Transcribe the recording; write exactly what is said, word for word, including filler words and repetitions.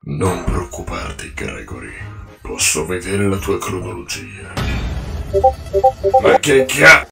Non preoccuparti, Gregory. Posso vedere la tua cronologia. Ma che cazzo?